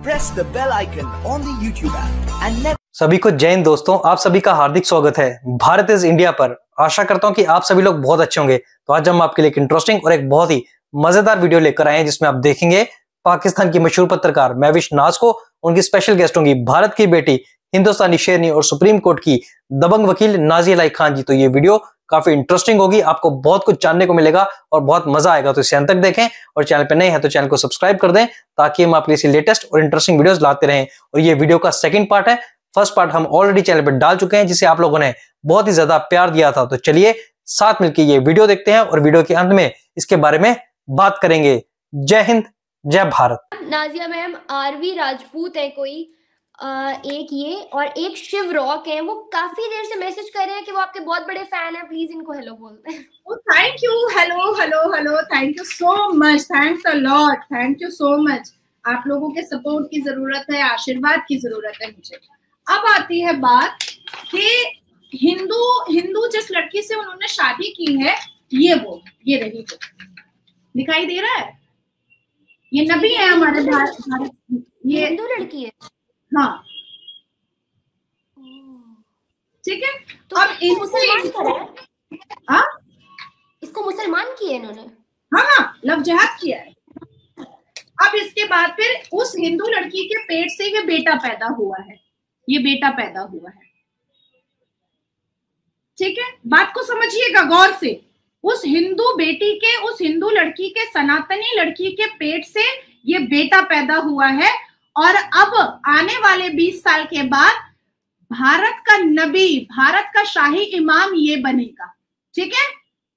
press the bell icon on the YouTube app and never... सभी को जय हिंद दोस्तों, आप सभी का हार्दिक स्वागत है भारत इज इंडिया पर। आशा करता हूं कि आप सभी लोग बहुत अच्छे होंगे। तो आज हम आपके लिए एक इंटरेस्टिंग और एक बहुत ही मजेदार वीडियो लेकर आए हैं जिसमें आप देखेंगे पाकिस्तान की मशहूर पत्रकार महविश नाज को, उनकी स्पेशल गेस्ट होंगी भारत की बेटी, हिंदुस्तानी शेरनी और सुप्रीम कोर्ट की दबंग वकील नाज़िया इलाही खान जी। तो ये वीडियो काफी इंटरेस्टिंग होगी, आपको बहुत कुछ जानने को मिलेगा और बहुत मजा आएगा। तो इसे अंत तक देखें और चैनल पे नए हैं तो चैनल को सब्सक्राइब कर दें ताकि हम आपके लिए लेटेस्ट और इंटरेस्टिंग वीडियोस लाते रहें। और ये वीडियो का सेकंड पार्ट है, फर्स्ट पार्ट हम ऑलरेडी चैनल पर डाल चुके हैं जिसे आप लोगों ने बहुत ही ज्यादा प्यार दिया था। तो चलिए साथ मिलकर ये वीडियो देखते हैं और वीडियो के अंत में इसके बारे में बात करेंगे। जय हिंद, जय भारत। नाज़िया मैम आरवी राजपूत है कोई एक ये और एक शिव रॉक है, वो काफी देर से मैसेज कर रहे हैं कि वो आपके बहुत बड़े फैन है। प्लीज इनको हेलो बोलते हैं। Thank you, hello hello hello, thank you so much, thanks a lot, thank you so much. आप लोगों के सपोर्ट की जरूरत है, आशीर्वाद की जरूरत है मुझे। अब आती है बात कि हिंदू जिस लड़की से उन्होंने शादी की है, ये रही जो दिखाई दे रहा है, ये नबी है हमारे भारत। ये हिंदू लड़की है, हाँ ठीक है। तो अब मुसलमान करा है, हाँ इसको मुसलमान किया इन्होंने, हाँ लव जिहाद किया है। अब इसके बाद फिर उस हिंदू लड़की के पेट से ये बेटा पैदा हुआ है, ये बेटा पैदा हुआ है, ठीक है। बात को समझिएगा गौर से। उस हिंदू बेटी के, उस हिंदू लड़की के, सनातनी लड़की के पेट से ये बेटा पैदा हुआ है और अब आने वाले 20 साल के बाद भारत का नबी, भारत का शाही इमाम ये बनेगा, ठीक है,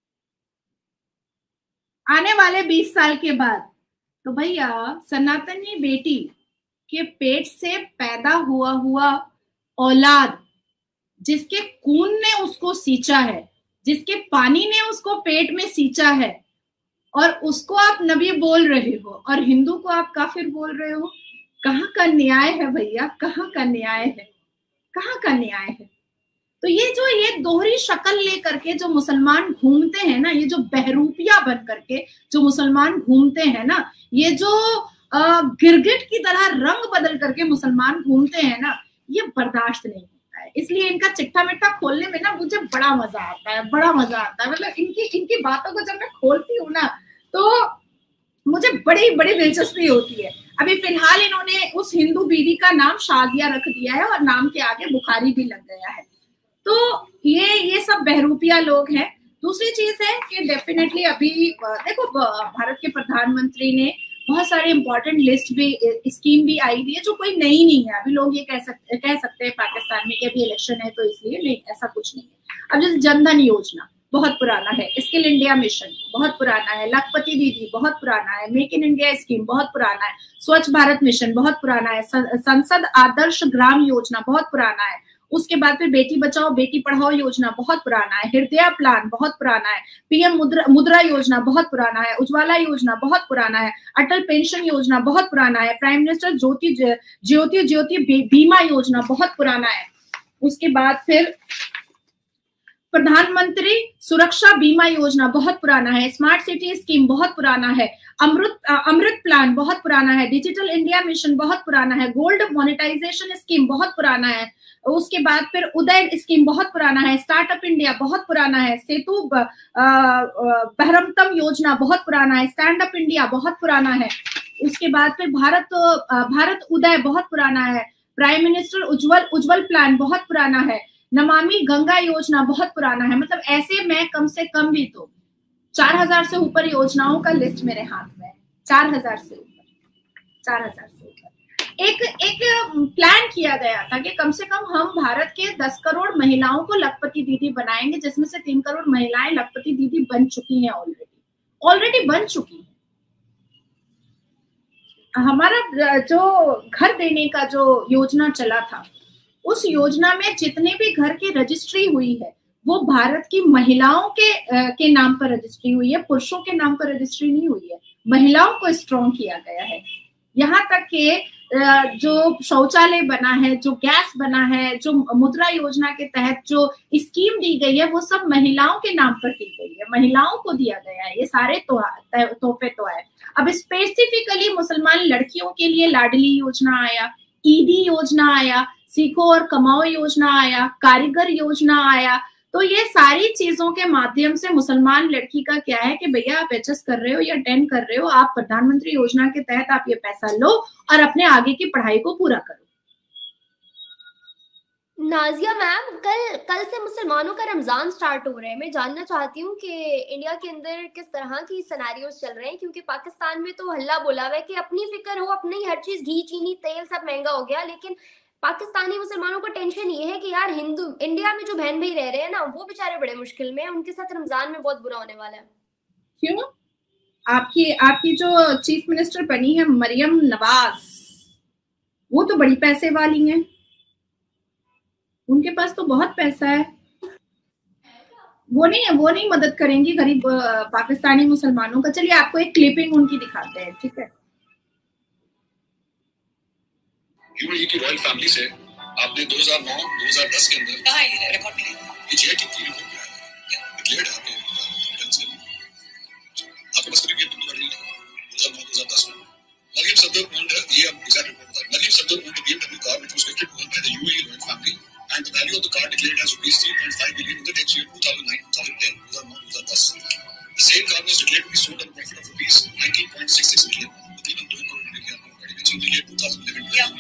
आने वाले 20 साल के बाद। तो भैया सनातनी बेटी के पेट से पैदा हुआ औलाद, जिसके खून ने उसको सींचा है, जिसके पानी ने उसको पेट में सींचा है, और उसको आप नबी बोल रहे हो और हिंदू को आप काफिर बोल रहे हो। कहाँ का न्याय है भैया, कहाँ का न्याय है, कहाँ का न्याय है। तो ये दोहरी शक्ल लेकर के जो मुसलमान घूमते हैं ना, ये जो बहरूपिया बन करके जो मुसलमान घूमते हैं ना, ये जो गिरगिट की तरह रंग बदल करके मुसलमान घूमते हैं ना, ये बर्दाश्त नहीं होता है। इसलिए इनका चिट्ठा मिट्ठा खोलने में ना मुझे बड़ा मजा आता है, बड़ा मजा आता है। मतलब इनकी बातों को जब मैं खोलती हूँ ना तो मुझे बड़ी बड़ी दिलचस्पी होती है। अभी फिलहाल इन्होंने उस हिंदू बीवी का नाम शाजिया रख दिया है और नाम के आगे बुखारी भी लग गया है। तो ये सब बहरूपिया लोग हैं। दूसरी चीज है कि डेफिनेटली अभी देखो भारत के प्रधानमंत्री ने बहुत सारे इंपॉर्टेंट लिस्ट भी, स्कीम भी आई हुई है जो कोई नई नहीं है। अभी लोग ये कह सकते हैं पाकिस्तान में कि अभी इलेक्शन है तो इसलिए, नहीं, ऐसा कुछ नहीं है। अब जैसे जनधन योजना बहुत पुराना है, स्किल इंडिया मिशन बहुत पुराना है, लखपति दीदी बहुत पुराना है, मेक इन इंडिया स्कीम बहुत पुराना है, स्वच्छ भारत मिशन बहुत पुराना है, संसद आदर्श ग्राम योजना बहुत पुराना है। उसके बाद फिर बेटी बचाओ बेटी पढ़ाओ योजना बहुत पुराना है, हृदय प्लान बहुत पुराना है, पीएम मुद्रा योजना बहुत पुराना है, उज्ज्वला योजना बहुत पुराना है, अटल पेंशन योजना बहुत पुराना है, प्राइम मिनिस्टर ज्योति बीमा योजना बहुत पुराना है। उसके बाद फिर प्रधानमंत्री सुरक्षा बीमा योजना बहुत पुराना है, स्मार्ट सिटी स्कीम बहुत पुराना है, अमृत प्लान बहुत पुराना है, डिजिटल इंडिया मिशन बहुत पुराना है, गोल्ड मोनेटाइजेशन स्कीम बहुत पुराना है। उसके बाद फिर उदय स्कीम बहुत पुराना है, स्टार्टअप इंडिया बहुत पुराना है, सेतु बहरमतम योजना बहुत पुराना है, स्टैंड अप इंडिया बहुत पुराना है। उसके बाद फिर भारत उदय बहुत पुराना है, प्राइम मिनिस्टर उज्जवल प्लान बहुत पुराना है, नमामि गंगा योजना बहुत पुराना है। मतलब ऐसे मैं कम से कम भी तो 4000 से ऊपर योजनाओं का लिस्ट मेरे हाथ में है, 4000 से ऊपर। एक प्लान किया गया था कि कम से कम हम भारत के 10 करोड़ महिलाओं को लखपति दीदी बनाएंगे, जिसमें से 3 करोड़ महिलाएं लखपति दीदी बन चुकी हैं, ऑलरेडी बन चुकी हैं। हमारा जो घर देने का जो योजना चला था, उस योजना में जितने भी घर की रजिस्ट्री हुई है वो भारत की महिलाओं के नाम पर रजिस्ट्री हुई है, पुरुषों के नाम पर रजिस्ट्री नहीं हुई है। महिलाओं को स्ट्रॉन्ग किया गया है। यहाँ तक कि जो शौचालय बना है, जो गैस बना है, जो मुद्रा योजना के तहत जो स्कीम दी गई है, वो सब महिलाओं के नाम पर की गई है, महिलाओं को दिया गया है। ये सारे तोहफे तो है। अब स्पेसिफिकली मुसलमान लड़कियों के लिए लाडली योजना आया, ईदी योजना आया, सीखो और कमाओ योजना आया, कारीगर योजना आया। तो ये सारी चीजों के माध्यम से मुसलमान लड़की का क्या है कि भैया आप एचएस कर रहे हो या 10 कर रहे हो, आप प्रधानमंत्री योजना के तहत आप ये पैसा लो और अपने आगे की पढ़ाई को पूरा करो। नाजिया मैम, कल से मुसलमानों का रमजान स्टार्ट हो रहा है। मैं जानना चाहती हूँ कि इंडिया के अंदर किस तरह की सिनेरियोस चल रहे हैं, क्योंकि पाकिस्तान में तो हल्ला बोला हुआ है कि अपनी फिक्र हो, अपनी हर चीज, घी चीनी तेल सब महंगा हो गया, लेकिन पाकिस्तानी मुसलमानों को टेंशन ये है कि यार हिंदू इंडिया में जो बहन भाई रह रहे हैं ना, वो बेचारे बड़े मुश्किल में हैं, उनके साथ रमजान में बहुत बुरा होने वाला है। क्यों? आपकी जो चीफ मिनिस्टर बनी है मरियम नवाज, वो तो बड़ी पैसे वाली हैं, उनके पास तो बहुत पैसा है। वो नहीं मदद करेंगी गरीब पाकिस्तानी मुसलमानों का। चलिए आपको एक क्लिपिंग उनकी दिखाते हैं, ठीक है? यूएई की रॉयल फैमिली से आपने 2009-2010 के अंदर रिकॉर्ड में ये जेट की रिपोर्ट में डिक्लेयर्ड आपके पास करीब 2009-2010 में मरियम सदर ओन्ड, ये अब एग्जैक्ट रिपोर्ट बता रहा हूं, Mariam Sadar owned a BMW car which was gifted to her by the UAE royal family and the value of the car declared as rupees 3.5 billion in the tax year 2009-2010, 2009-2010. The same car was declared to be sold at a profit of rupees 19.66 million, तकरीबन 2 करोड़ रुपए की आपको गाड़ी बेची in the year 2011.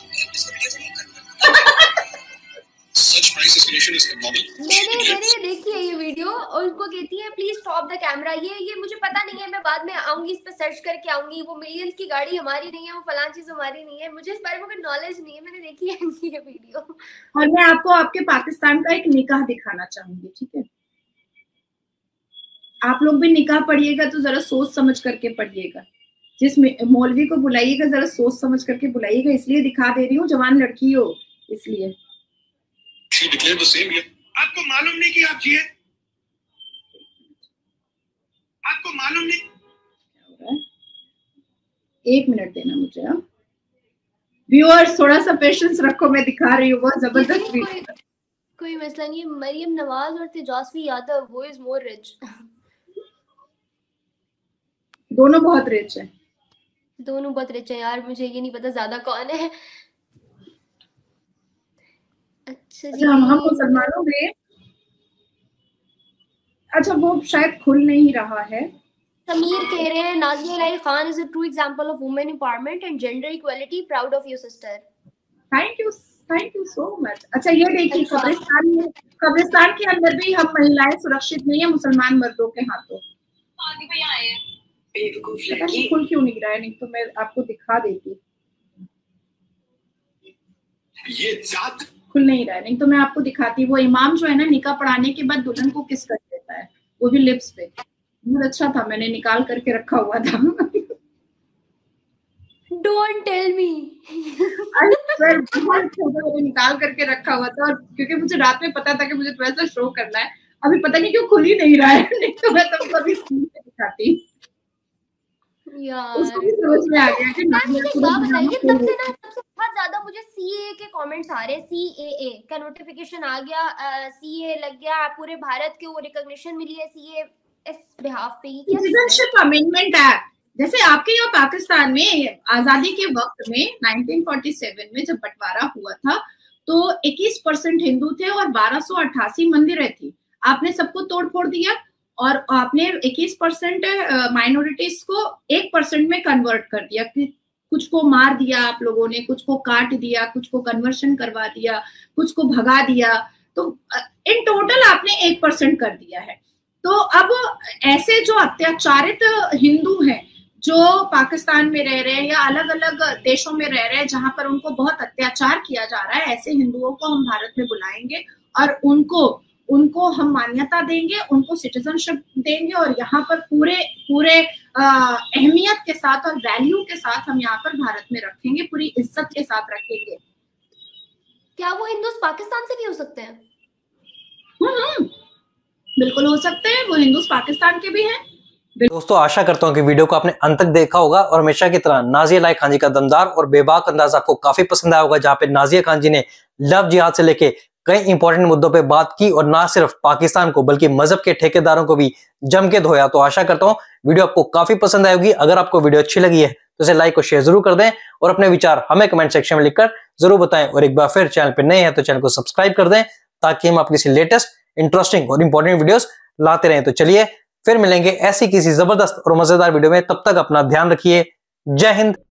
Such price escalation is abnormal. मैंने देखी है ये वीडियो और उनको कहती है प्लीज स्टॉप द कैमरा। ये मुझे पता नहीं है, मैं बाद में आऊंगी, इस पे सर्च करके आऊंगी। वो मिलियंस की गाड़ी हमारी नहीं है, वो फलां चीज हमारी नहीं है, मुझे इस बारे में कोई नॉलेज नहीं है। मैंने देखी है इनकी ये वीडियो। और मैं आपको आपके पाकिस्तान का एक निकाह दिखाना चाहूंगी, ठीक है? आप लोग भी निकाह पढ़िएगा तो जरा सोच समझ करके पढ़िएगा। जिस मौलवी को बुलाइएगा जरा सोच समझ करके बुलाइएगा। इसलिए दिखा दे रही हूँ, जवान लड़की हो इसलिए। आपको मालूम नहीं कि आप जिए, आपको मालूम नहीं। 1 मिनट देना मुझे। व्यूअर्स थोड़ा सा पेशेंस रखो, मैं दिखा रही हूँ, बहुत जबरदस्त वीडियो। कोई मसला नहीं है। मरियम नवाज और तेजस्वी यादव, वो इज मोर रिच। दोनों बहुत रिच है, दोनों बहुत रिच है यार। मुझे ये नहीं पता ज्यादा कौन है। अच्छा जी, हम मुसलमानों में, अच्छा वो शायद खुल नहीं रहा है। समीर कह रहे हैं Nazia Ilahi Khan is a true example of women empowerment and gender equality, proud of you sister. Thank you so much. अच्छा ये देखिए, कब्रिस्तान के अंदर भी हम महिलाएं सुरक्षित नहीं है मुसलमान मर्दों के हाथों। खुल क्यों नहीं रहा है? नहीं तो मैं आपको दिखा देती। ये जात खुल नहीं रहा है, नहीं तो मैं आपको दिखाती। वो इमाम जो है ना, निकाह पढ़ाने के बाद दुल्हन को किस कर देता है, वो भी लिप्स पे। बहुत अच्छा था, मैंने निकाल करके रखा हुआ था। Don't tell me. मैंने निकाल करके रखा हुआ था, और क्योंकि मुझे रात में पता था कि मुझे थोड़ा सा शो करना है। अभी पता नहीं क्यों खुल ही नहीं रहा है, नहीं तो मैं तुमको अभी स्क्रीन पे दिखाती यार। उसको भी समझ में आ गया कि मुझे बात बताइए, तब से ना सबसे बहुत ज्यादा मुझे सीए के कमेंट्स आ रहे हैं। सीएए का नोटिफिकेशन आ गया, सीए लग गया, पूरे भारत के वो रिकॉग्निशन मिली है सीए इस बिहाफ पे। ये सिटीजनशिप अमेंडमेंट एक्ट, जैसे आपके यहाँ पाकिस्तान में आजादी के वक्त में 1947 में जब बंटवारा हुआ था तो 21% हिंदू थे और 1288 मंदिरें थी। आपने सबको तोड़ फोड़ दिया और आपने 21% माइनॉरिटीज को 1% में कन्वर्ट कर दिया। कुछ को मार दिया आप लोगों ने, कुछ को काट दिया, कुछ को कन्वर्शन करवा दिया, कुछ को भगा दिया, तो इन टोटल आपने 1% कर दिया है। तो अब ऐसे जो अत्याचारित हिंदू हैं जो पाकिस्तान में रह रहे हैं या अलग अलग देशों में रह रहे हैं जहां पर उनको बहुत अत्याचार किया जा रहा है, ऐसे हिंदुओं को हम भारत में बुलाएंगे और उनको हम मान्यता देंगे, उनको सिटीजनशिप देंगे और यहाँ पर पूरे अहमियत के साथ और वैल्यू के साथ हम यहाँ पर भारत में रखेंगे, पूरी इज्जत के साथ रखेंगे। क्या वो हिंदू पाकिस्तान से भी हो सकते हैं? बिल्कुल हो सकते हैं, वो हिंदू पाकिस्तान के भी हैं, दोस्तों आशा करता हूँ कि वीडियो को आपने अंत तक देखा होगा और हमेशा की तरह नाजिया इलाही खान जी का दमदार और बेबाक अंदाज आपको काफी पसंद आया होगा, जहाँ पे नाजिया खान जी ने लव जिहाद से लेके कई इंपॉर्टेंट मुद्दों पे बात की और ना सिर्फ पाकिस्तान को बल्कि मजहब के ठेकेदारों को भी जम के धोया। तो आशा करता हूँ वीडियो आपको काफी पसंद आएगी। अगर आपको वीडियो अच्छी लगी है तो इसे लाइक और शेयर जरूर कर दें और अपने विचार हमें कमेंट सेक्शन में लिखकर जरूर बताएं। और एक बार फिर चैनल पर नए हैं तो चैनल को सब्सक्राइब कर दें ताकि हम आपकी लेटेस्ट इंटरेस्टिंग और इंपॉर्टेंट वीडियोस लाते रहें। तो चलिए फिर मिलेंगे ऐसी किसी जबरदस्त और मजेदार वीडियो में, तब तक अपना ध्यान रखिए। जय हिंद,